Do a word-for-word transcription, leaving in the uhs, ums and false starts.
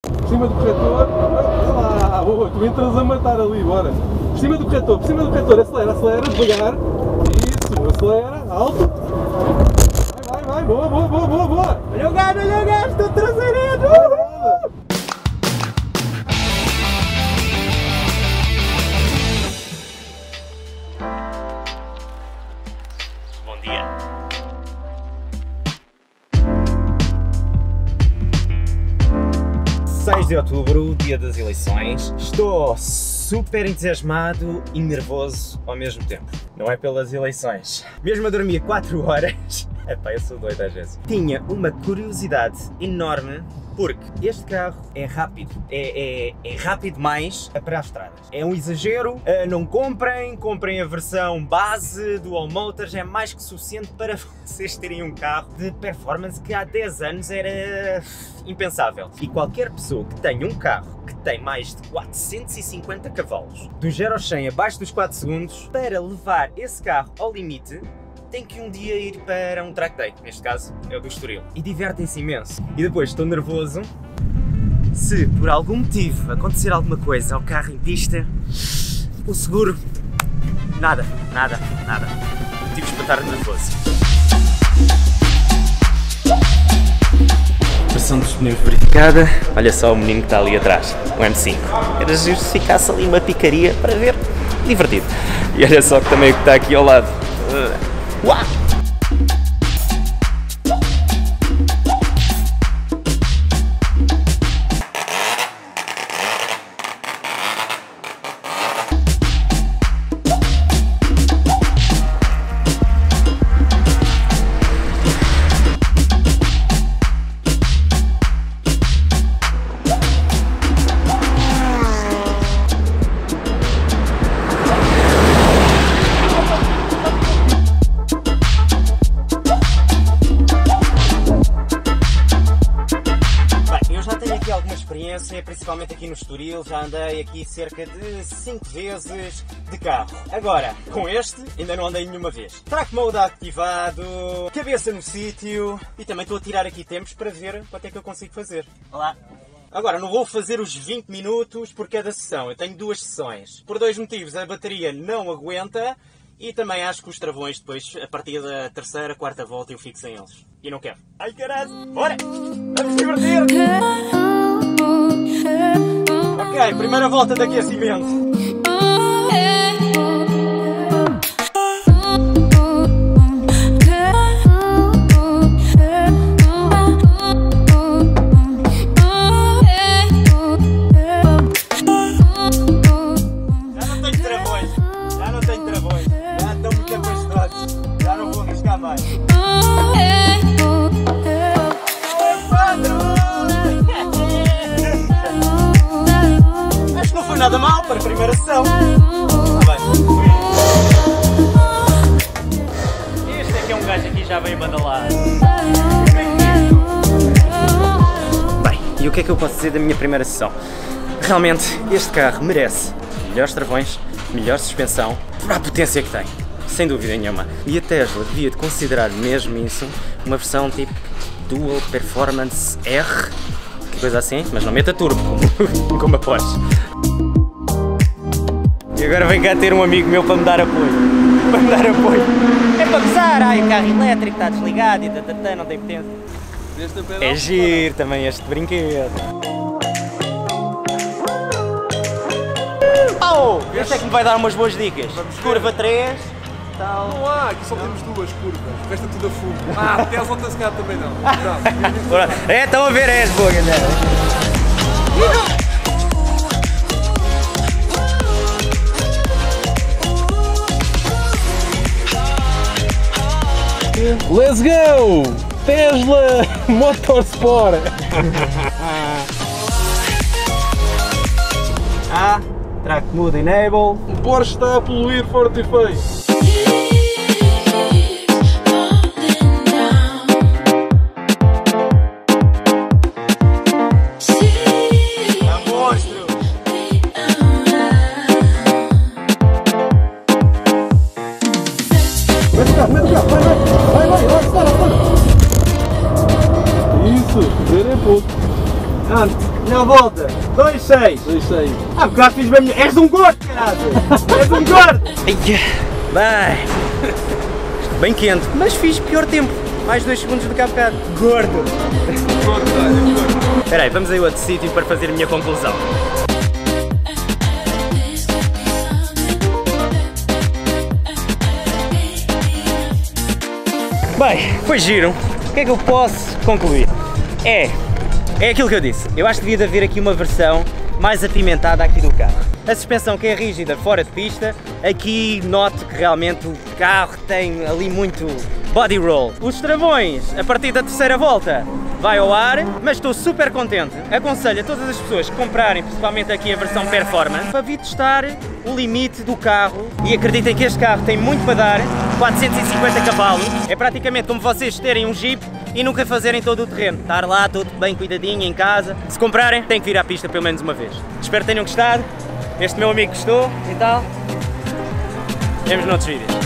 Por cima do corretor. Olha lá, boa, tu entras a matar ali, bora. Por cima do corretor, por cima do corretor, acelera, acelera, devagar. Isso, acelera, alto. Vai, vai, vai, boa, boa, boa, boa, boa. Olha o gajo, olha o gajo, estou traseirinho. Bom dia. seis de outubro, dia das eleições. Estou super entusiasmado e nervoso ao mesmo tempo. Não é pelas eleições. Mesmo a dormir quatro horas. Epá, eu sou doido às vezes. Tinha uma curiosidade enorme porque este carro é rápido. É, é, é rápido demais para as estradas. É um exagero. Uh, não comprem. Comprem a versão base do All Motors. É mais que suficiente para vocês terem um carro de performance que há dez anos era impensável. E qualquer pessoa que tenha um carro que tem mais de quatrocentos e cinquenta cavalos, do zero ao cem abaixo dos quatro segundos, para levar esse carro ao limite, tem que um dia ir para um track day, neste caso é o do Estoril. E divertem-se imenso. E depois estou nervoso, se por algum motivo acontecer alguma coisa ao carro em pista, o seguro, nada, nada, nada. Motivos para estar nervoso. Pressão dos pneus verificada. Olha só o menino que está ali atrás, o M cinco. Era giro se ficasse ali uma picaria para ver, divertido. E olha só que também o que está aqui ao lado. Uh, uau! Principalmente aqui no Estoril, já andei aqui cerca de cinco vezes de carro. Agora, com este, ainda não andei nenhuma vez. Track Mode ativado, cabeça no sítio e também estou a tirar aqui tempos para ver quanto é que eu consigo fazer. Olá! Agora, não vou fazer os vinte minutos por cada sessão, eu tenho duas sessões. Por dois motivos, a bateria não aguenta e também acho que os travões depois, a partir da terceira, quarta volta, eu fico sem eles. E não quero. Ai caralho! Bora! Vamos divertir! Ok, primeira volta de aquecimento. Já não tenho travões, já não tenho travões, já estão muito apaixonados, já não vou arriscar mais. Nada mal para a primeira sessão. Ah, bem. Este é que é um gajo aqui já veio bandalar. Bem, e o que é que eu posso dizer da minha primeira sessão? Realmente, este carro merece melhores travões, melhor suspensão, para a potência que tem. Sem dúvida nenhuma. E a Tesla devia de considerar mesmo isso uma versão tipo Dual Performance R, que coisa assim, mas não meta turbo, como, como a Porsche. E agora vem cá ter um amigo meu para me dar apoio. Para me dar apoio. É para gozar, ai, o carro elétrico está desligado e tatatã, não tem potência. É giro também este brinquedo. Oh! Este é que me vai dar umas boas dicas. Curva três. Tal. Não há, aqui só temos duas curvas. O resto é tudo a fundo. Ah, Tesla não se calhar também não. não. É, estão a ver, é as boas, galera. Let's go! Tesla Motorsport! Ah, Track Mode Enable. O Porsche está a poluir forte e feio. Não vou volta. dois seis. dois seis. Ah, bocado fiz bem melhor. És um gordo, caralho. És um gordo. Bem, bem quente, mas fiz pior tempo. Mais dois segundos do que há bocado. Gordo. Gordo, olha, gordo. Espera aí, vamos aí a outro sítio para fazer a minha conclusão. Bem, foi giro. O que é que eu posso concluir? É, é aquilo que eu disse. Eu acho que devia de haver aqui uma versão mais apimentada aqui do carro. A suspensão que é rígida fora de pista, aqui noto que realmente o carro tem ali muito body roll. Os travões, a partir da terceira volta, vai ao ar, mas estou super contente. Aconselho a todas as pessoas que comprarem, principalmente aqui a versão Performance, para vir testar o limite do carro. E acreditem que este carro tem muito para dar, quatrocentos e cinquenta cavalos. É praticamente como vocês terem um Jeep e nunca fazerem todo o terreno. Estar lá tudo bem cuidadinho em casa. Se comprarem, tem que vir à pista pelo menos uma vez. Espero que tenham gostado. Este meu amigo gostou e tal. Vemos noutros vídeos.